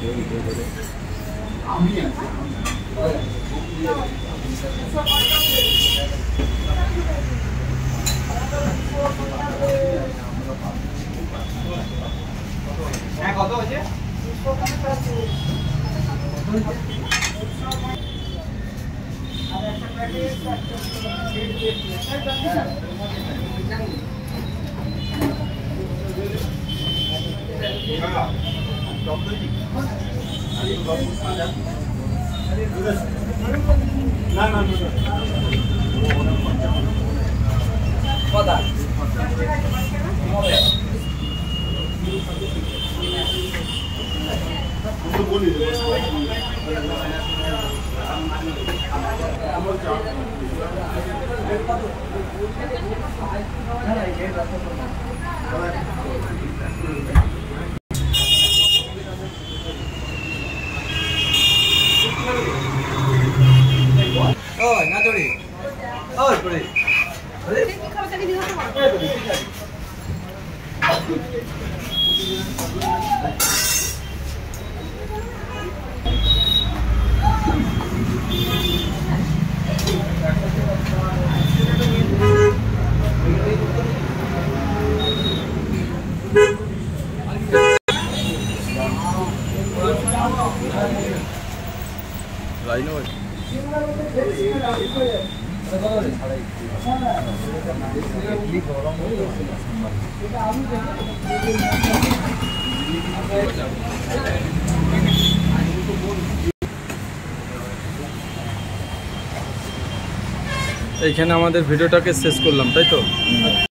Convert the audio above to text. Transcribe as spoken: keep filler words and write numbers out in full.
কত হয়েছে? না না কথা বলি ওই না তোড়ি ওই তোড়ি আরে কি খাবার চাই দিও তো এই তোড়ি ঠিক আছে লাইনো এইখানে আমাদের ভিডিওটাকে শেষ করলাম, তাই তো।